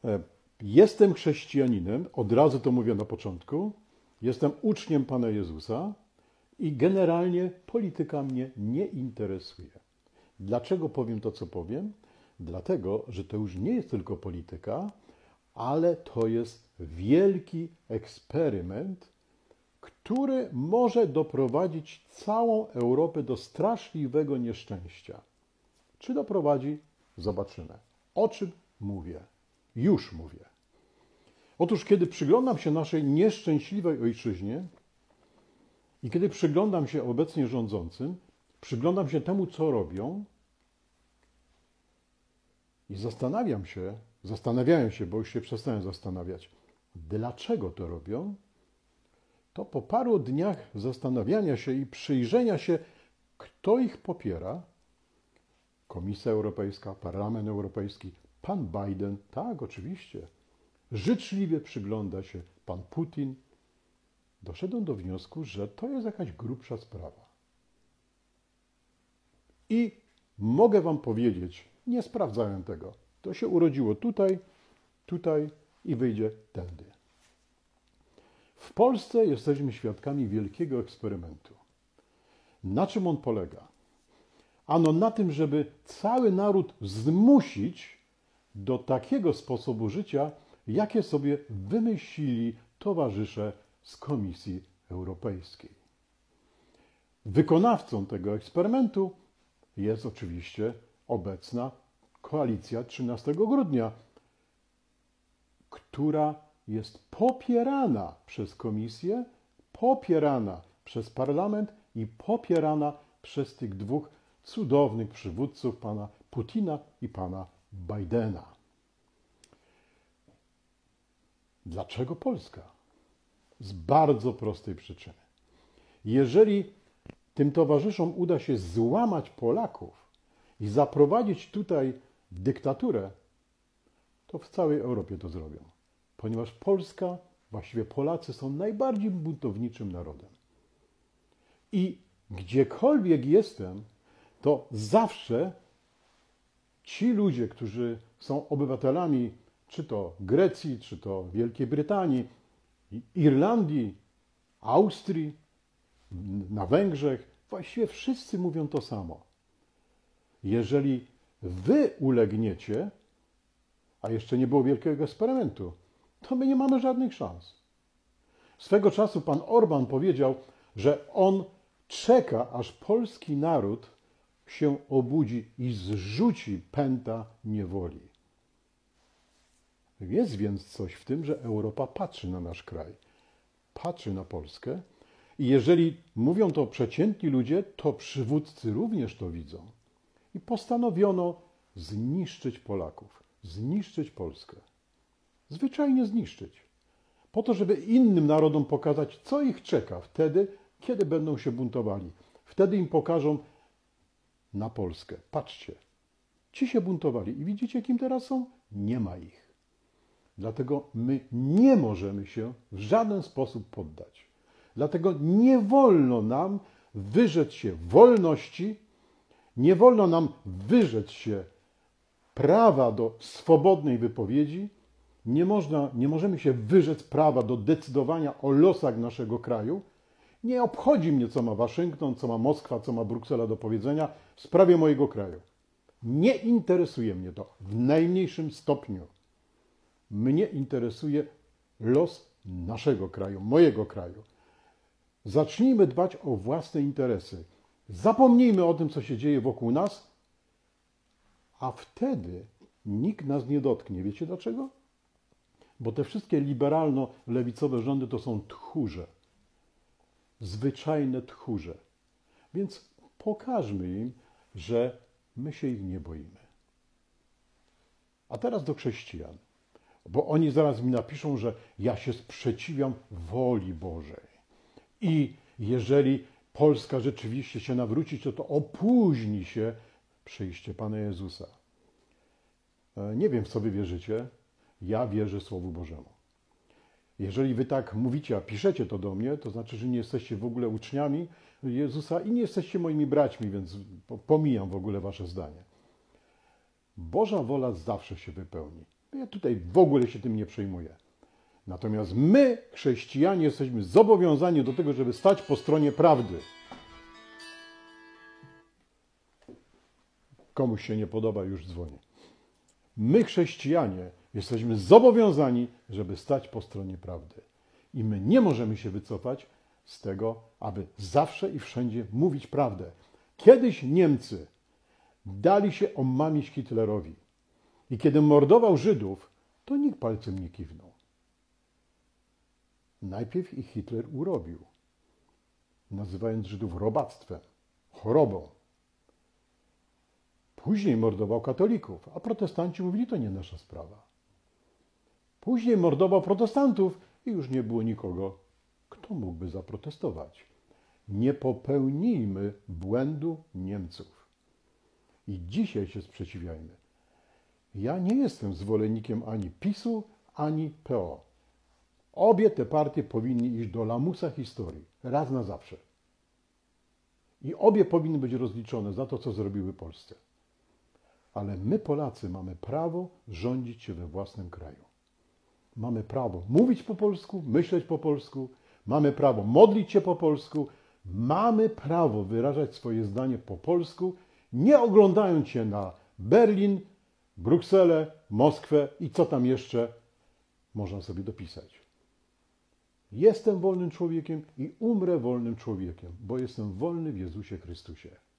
Jestem chrześcijaninem, od razu to mówię na początku, jestem uczniem Pana Jezusa i generalnie polityka mnie nie interesuje. Dlaczego powiem to, co powiem? Dlatego, że to już nie jest tylko polityka, ale to jest wielki eksperyment, który może doprowadzić całą Europę do straszliwego nieszczęścia. Czy doprowadzi? Zobaczymy. O czym mówię? Już mówię. Otóż, kiedy przyglądam się naszej nieszczęśliwej ojczyźnie i kiedy przyglądam się obecnie rządzącym, przyglądam się temu, co robią i zastanawiałem się, bo już się przestałem zastanawiać, dlaczego to robią, to po paru dniach zastanawiania się i przyjrzenia się, kto ich popiera, Komisja Europejska, Parlament Europejski, pan Biden, tak, oczywiście, życzliwie przygląda się pan Putin, doszedłem do wniosku, że to jest jakaś grubsza sprawa. I mogę wam powiedzieć, nie sprawdzałem tego, to się urodziło tutaj i wyjdzie tędy. W Polsce jesteśmy świadkami wielkiego eksperymentu. Na czym on polega? Ano na tym, żeby cały naród zmusić do takiego sposobu życia, jakie sobie wymyślili towarzysze z Komisji Europejskiej. Wykonawcą tego eksperymentu jest oczywiście obecna koalicja 13 grudnia, która jest popierana przez Komisję, popierana przez Parlament i popierana przez tych dwóch cudownych przywódców, pana Putina i pana Bidena. Dlaczego Polska? Z bardzo prostej przyczyny. Jeżeli tym towarzyszom uda się złamać Polaków i zaprowadzić tutaj dyktaturę, to w całej Europie to zrobią. Ponieważ Polska, właściwie Polacy są najbardziej buntowniczym narodem. I gdziekolwiek jestem, to zawsze ci ludzie, którzy są obywatelami czy to Grecji, czy to Wielkiej Brytanii, Irlandii, Austrii, na Węgrzech, właściwie wszyscy mówią to samo. Jeżeli wy ulegniecie, a jeszcze nie było wielkiego eksperymentu, to my nie mamy żadnych szans. Swego czasu pan Orban powiedział, że on czeka, aż polski naród się obudzi i zrzuci pęta niewoli. Jest więc coś w tym, że Europa patrzy na nasz kraj, patrzy na Polskę i jeżeli mówią to przeciętni ludzie, to przywódcy również to widzą. I postanowiono zniszczyć Polaków, zniszczyć Polskę. Zwyczajnie zniszczyć. Po to, żeby innym narodom pokazać, co ich czeka wtedy, kiedy będą się buntowali. Wtedy im pokażą na Polskę. Patrzcie, ci się buntowali i widzicie, kim teraz są? Nie ma ich. Dlatego my nie możemy się w żaden sposób poddać. Dlatego nie wolno nam wyrzec się wolności, nie wolno nam wyrzec się prawa do swobodnej wypowiedzi, nie możemy się wyrzec prawa do decydowania o losach naszego kraju. Nie obchodzi mnie, co ma Waszyngton, co ma Moskwa, co ma Bruksela do powiedzenia w sprawie mojego kraju. Nie interesuje mnie to w najmniejszym stopniu. Mnie interesuje los naszego kraju, mojego kraju. Zacznijmy dbać o własne interesy. Zapomnijmy o tym, co się dzieje wokół nas, a wtedy nikt nas nie dotknie. Wiecie dlaczego? Bo te wszystkie liberalno-lewicowe rządy to są tchórze. Zwyczajne tchórze. Więc pokażmy im, że my się ich nie boimy. A teraz do chrześcijan. Bo oni zaraz mi napiszą, że ja się sprzeciwiam woli Bożej. I jeżeli Polska rzeczywiście się nawróci, to opóźni się przyjście Pana Jezusa. Nie wiem, w co wy wierzycie. Ja wierzę Słowu Bożemu. Jeżeli wy tak mówicie, a piszecie to do mnie, to znaczy, że nie jesteście w ogóle uczniami Jezusa i nie jesteście moimi braćmi, więc pomijam w ogóle wasze zdanie. Boża wola zawsze się wypełni. ja tutaj w ogóle się tym nie przejmuję. Natomiast my, chrześcijanie, jesteśmy zobowiązani do tego, żeby stać po stronie prawdy. Komuś się nie podoba, już dzwonię. My, chrześcijanie, jesteśmy zobowiązani, żeby stać po stronie prawdy. I my nie możemy się wycofać z tego, aby zawsze i wszędzie mówić prawdę. Kiedyś Niemcy dali się omamić Hitlerowi. I kiedy mordował Żydów, to nikt palcem nie kiwnął. Najpierw ich Hitler urobił, nazywając Żydów robactwem, chorobą. Później mordował katolików, a protestanci mówili, to nie nasza sprawa. Później mordował protestantów i już nie było nikogo, kto mógłby zaprotestować. Nie popełnijmy błędu Niemców. I dzisiaj się sprzeciwiajmy. Ja nie jestem zwolennikiem ani PiS-u, ani PO. Obie te partie powinny iść do lamusa historii, raz na zawsze. I obie powinny być rozliczone za to, co zrobiły Polsce. Ale my, Polacy, mamy prawo rządzić się we własnym kraju. Mamy prawo mówić po polsku, myśleć po polsku, mamy prawo modlić się po polsku, mamy prawo wyrażać swoje zdanie po polsku, nie oglądając się na Berlin, Brukselę, Moskwę i co tam jeszcze można sobie dopisać. Jestem wolnym człowiekiem i umrę wolnym człowiekiem, bo jestem wolny w Jezusie Chrystusie.